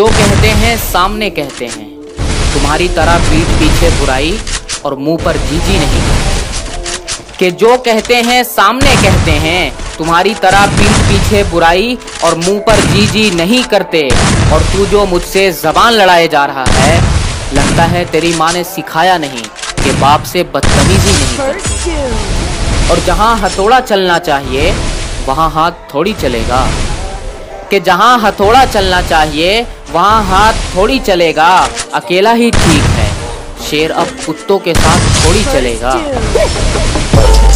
जो कहते हैं सामने कहते हैं, तुम्हारी तरह पीठ पीछे बुराई और मुंह पर जीजी नहीं करते। कि जो कहते हैं सामने कहते हैं, तुम्हारी तरह पीठ पीछे बुराई और मुंह पर जीजी नहीं करते। और तू जो मुझसे जबान लड़ाए जा रहा है, लगता है तेरी माँ ने सिखाया नहीं कि बाप से बदतमीजी नहीं करते। और जहाँ हथौड़ा चलना चाहिए वहाँ हाथ थोड़ी चलेगा। कि जहाँ हथौड़ा चलना चाहिए वहाँ हाथ थोड़ी चलेगा। अकेला ही ठीक है, शेर अब कुत्तों के साथ थोड़ी चलेगा।